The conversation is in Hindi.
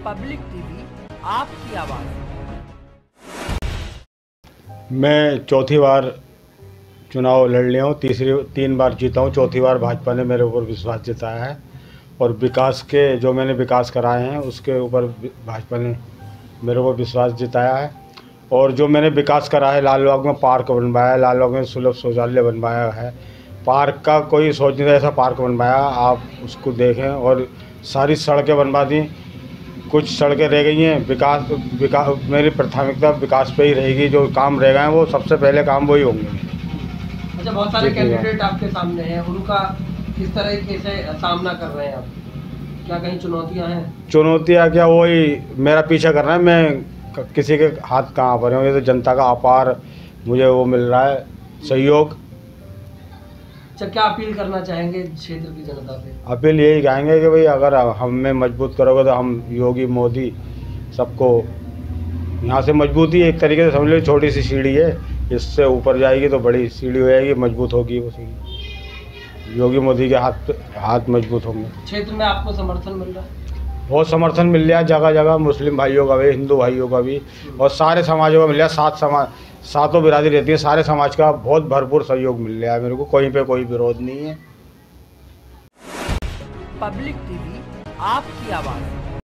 पब्लिक टीवी आपकी आवाज़। मैं चौथी बार चुनाव लड़ लिया हूँ। 3 बार जीता हूँ। चौथी बार भाजपा ने मेरे ऊपर विश्वास जताया है और विकास के जो मैंने विकास कराए हैं उसके ऊपर भाजपा ने मेरे ऊपर विश्वास जताया है। और जो मैंने विकास करा है, लाल बाग में पार्क बनवाया है, लाल बाग में सुलभ शौचालय बनवाया है। पार्क का कोई सोच नहीं था, ऐसा पार्क बनवाया, आप उसको देखें। और सारी सड़कें बनवा दी, कुछ सड़कें रह गई हैं। विकास मेरी प्राथमिकता विकास पे ही रहेगी। जो काम रह गए हैं वो सबसे पहले काम वही होंगे। अच्छा, बहुत सारे कैंडिडेट आपके सामने हैं, उनका किस तरह से सामना कर रहे हैं आप? क्या कहीं चुनौतियां हैं? चुनौतियाँ क्या, वही मेरा पीछा कर रहा है। मैं किसी के हाथ कहाँ पर हूँ। ये तो जनता का अपार मुझे वो मिल रहा है सहयोग। अच्छा, क्या अपील करना चाहेंगे क्षेत्र की जनता से? अपील यही कहेंगे कि भाई अगर हमें मजबूत करोगे तो हम योगी मोदी सबको यहाँ से मजबूती एक तरीके से समझ लो, छोटी सी सीढ़ी है, इससे ऊपर जाएगी तो बड़ी सीढ़ी हो जाएगी, मजबूत होगी वो सीढ़ी। योगी मोदी के हाथ मजबूत होंगे। क्षेत्र में आपको समर्थन मिल रहा है? बहुत समर्थन मिल रहा है जगह जगह, मुस्लिम भाइयों का भी, हिंदू भाइयों का भी, और सारे समाजों का मिल रहा है। सातों बिरादरी रहती है, सारे समाज का बहुत भरपूर सहयोग मिल रहा है मेरे को। कहीं पे कोई विरोध नहीं है। पब्लिक टीवी आपकी आवाज़।